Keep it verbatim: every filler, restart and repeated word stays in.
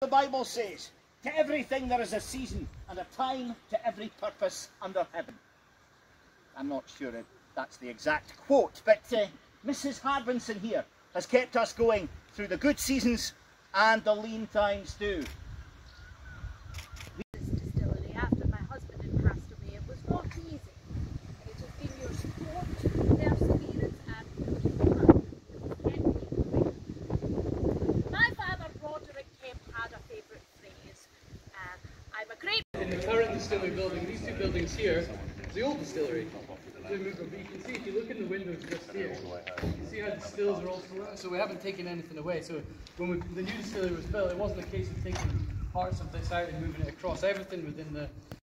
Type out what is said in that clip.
Bible says, to everything there is a season and a time to every purpose under heaven. I'm not sure if that's the exact quote, but uh, Missus Harbinson here has kept us going through the good seasons and the lean times too. This distillery, after my husband had passed away, it was not easy. It has been your support, perseverance and my father, Roderick Kemp, had a favourite phrase. Uh, I'm a great... In the current distillery building, these two buildings here, is the old distillery. But you can see, if you look in the windows just here, you see how the stills are all surrounded. So we haven't taken anything away. So when we, the new distillery was built, it wasn't a case of taking parts of this out and moving it across. Everything within the